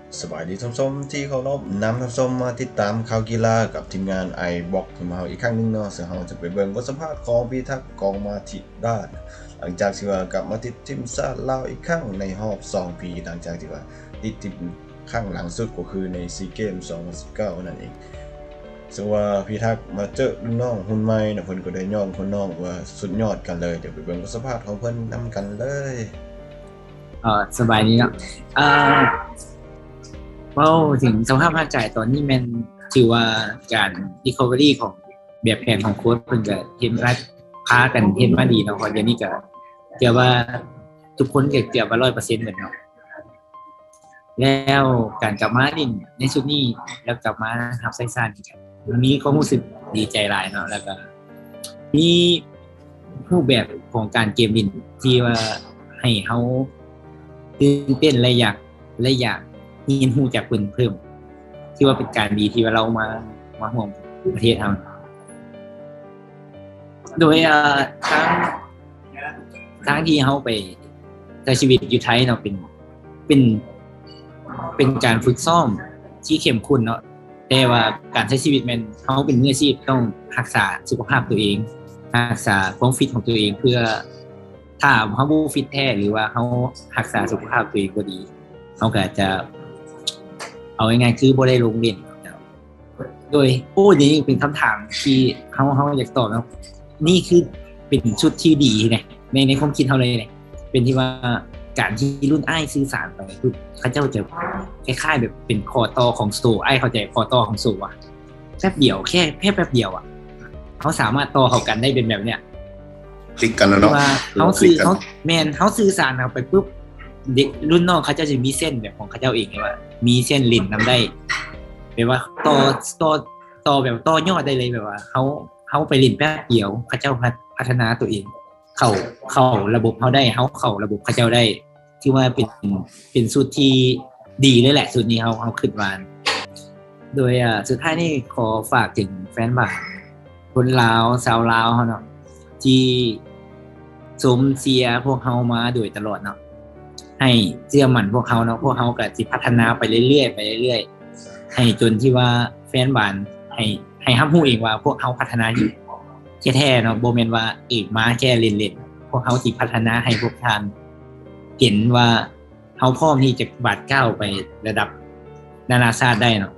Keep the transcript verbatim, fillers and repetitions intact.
สบายดีท่านผู้ชมที่เคารพนำท่านผู้ชมมาติดตามข่าวกีฬากับทีมงาน ไอ บ็อกซ์ ของเราอีกครั้งหนึงเนาะซึ่งเราจะไปเบิ่งบทสัมภาษณ์ของพิทักษ์กองมาธิราชหลังจากที่ว่ากลับมาติดทีมชาติลาวอีกครั้งในรอบสองปีหลังจากที่ว่าติดทีมครั้งหลังสุดก็คือในซีเกมสองพันสิบเก้านั่นเองซึ่งว่าพิทักษ์มาเจอรุ่นน้องหุ่นใหม่นะเพิ่นก็ได้ย่องคนน้องว่าสุดยอดกันเลยเดี๋ยวไปเบิ่งบทสัมภาษณ์ของเพิ่นนำกันเลยเอ่อสบายดีเนาะเอ่อเว้าถึงสภาพร่างกายตอนนี้แม่นถือว่าการ recovery ของแบบแผนของโค้ชเพิ่นก็เฮ็ดมาพากันเฮ็ดมาดีเนาะเพราะเดี๋ยวนี้ก็เรียกว่าทุกคนก็เกือบว่า ร้อยเปอร์เซ็นต์ เหมือนเนาะแล้วการกลับมาเล่นในชุดนี้แล้วกลับมารับใช้ชาติอีกวันนี้ก็รู้สึกดีใจหลายเนาะแล้วก็มีรูปแบบของการเกมวินที่ว่าให้เฮาตื่นเต้นและอยากและอยากเรียนรู้จากเพิ่นเพิ่มที่ว่าเป็นการดีที่ว่าเรามามาร่วมประเทศเฮาโดยเอ่อทางทางที่เฮาไปใช้ชีวิตอยู่ไทยเนาะเป็นเป็นเป็นการฝึกซ้อมที่เข้มข้นเนาะแต่ว่าการใช้ชีวิตแม่นเฮาเป็นมืออาชีพต้องรักษาสุขภาพตัวเองรักษาความฟิตของตัวเองเพื่อถ้าเฮาบ่ฟิตแท้หรือว่าเฮารักษาสุขภาพตัวเองบ่ดีเฮาก็อาจจะเอาง่ายๆคือบ่ได้ลงเล่นโดยโอ้นี่เป็นคำถามที่เฮาเฮาอยากตอบเนาะนี่คือเป็นชุดที่ดีนะในในความคิดเฮาเลยเนี่ยเป็นที่ว่าการที่รุ่นอ้ายสื่อสารไปคือเขาเจ้าจะคล้ายๆแบบเป็นคอต่อของโซอ้ายเข้าใจคอต่อของโซอ่ะแป๊บเดียวแค่แค่แป๊บเดียวอ่ะเขาสามารถต่อเข้ากันได้เป็นแบบเนี้ยคลิกกันแล้วเนาะว่าเขาสื่อเขาแมนเขาสื่อสารเอาไปปุ๊บเด็กรุ่นน้องเขาเจ้าจะมีเส้นแบบของเขาเจ้าเองว่ามีเส้นลิ้นนำได้แบบว่าต่อต่อต่อแบบต่อยอดได้เลยแบบว่าเขาเขาไปลิ้นแป๊บเดียวเขาเจ้าพัฒนาตัวเองเข้าเข้าระบบเขาได้เขาเข้าระบบเขาเจ้าได้ที่ว่าเป็นเป็นสูตรที่ดีเลยแหละสูตรนี้เขาเขาขึ้นมาโดยอ่าสุดท้ายนี่ขอฝากถึงแฟนบาสคนลาวชาวลาวเฮาเนาะที่สมเสียพวกเฮามาโดยตลอดเนาะให้เชื่อมั่นพวกเฮาเนาะพวกเฮาก็สิพัฒนาไปเรื่อยๆไปเรื่อยๆให้จนที่ว่าแฟนบาสให้ให้รับรู้เองว่าพวกเฮาพัฒนาอยู่แท้ๆเนาะบ่แม่นว่าเอกมาแค่เล่นๆพวกเฮาสิพัฒนาให้พวกท่านเห็นว่าเฮาพร้อมที่จะบาดก้าวไประดับนานาชาติได้เนาะ